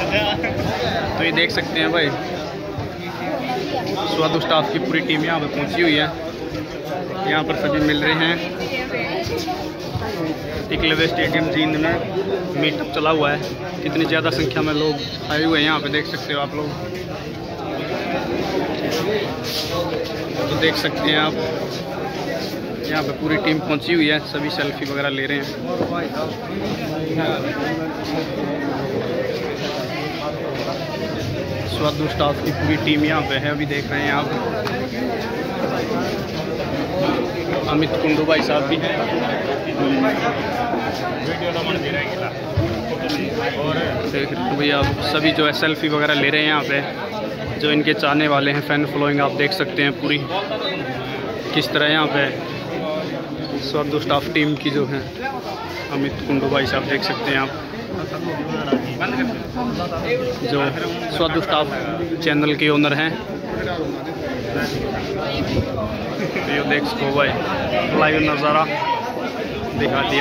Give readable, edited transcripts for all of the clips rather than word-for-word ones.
तो ये देख सकते हैं भाई, स्वादु स्टाफ की पूरी टीम यहाँ पे पहुँची हुई है। यहाँ पर सभी मिल रहे हैं। एकलव्य स्टेडियम जींद में मीटअप चला हुआ है। कितनी ज़्यादा संख्या में लोग आए हुए हैं यहाँ पे, देख सकते हो आप लोग। तो देख सकते हैं आप, यहाँ पे पूरी टीम पहुँची हुई है। सभी सेल्फी वगैरह ले रहे हैं। स्वादु स्टाफ की पूरी टीम यहाँ पे है, अभी देख रहे हैं आप। अमित कुंडू भाई साहब भी हैं। देख भैया सभी जो है सेल्फी वगैरह ले रहे हैं यहाँ पे, जो इनके चाहने वाले हैं, फैन फॉलोइंग आप देख सकते हैं पूरी किस तरह यहाँ पे स्वादु स्टाफ टीम की जो है। अमित कुंडू भाई साहब देख सकते हैं आप, जो स्वादु स्टाफ चैनल के ओनर हैं। ये देख सको भाई, लाइव नज़ारा दिखा दिया।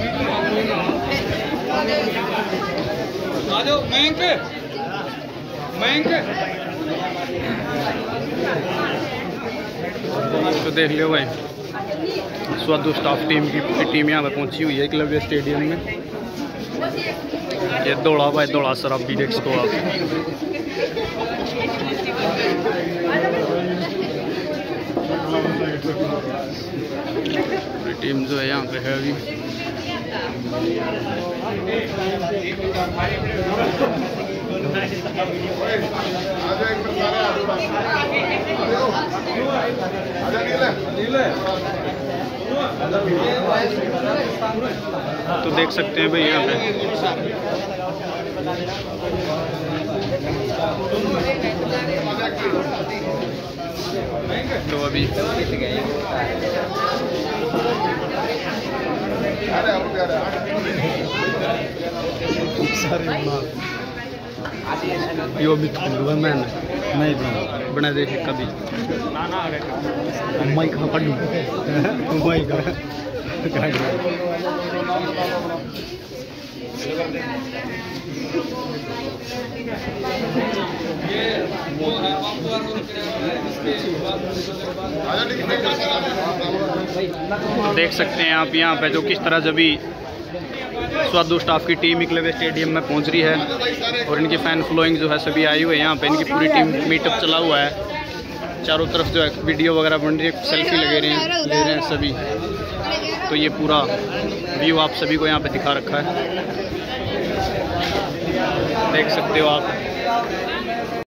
तो देख लो भाई, स्वादु स्टाफ टीम की पूरी टीम यहाँ पे पहुंची हुई है एकलव्य स्टेडियम में। ये दौड़ा भाई, दौड़ा सर आप भी देख सको आप। पूरी टीम जो है यहाँ पे है अभी। तो देख सकते हैं भाई यहाँ पे तो अभी यो भी मैंने नहीं बना देखे कभी माई खा पढ़ू माई का देख सकते हैं आप यहाँ पे जो किस तरह जब भी स्वादु स्टाफ की टीम एकलव्य स्टेडियम में पहुंच रही है और इनकी फ़ैन फॉलोइंग जो है सभी आई हुए हैं यहाँ पे। इनकी पूरी टीम मीटअप चला हुआ है। चारों तरफ जो है वीडियो वगैरह बन रही है, सेल्फी ले रहे हैं सभी। तो ये पूरा व्यू आप सभी को यहाँ पे दिखा रखा है, देख सकते हो आप।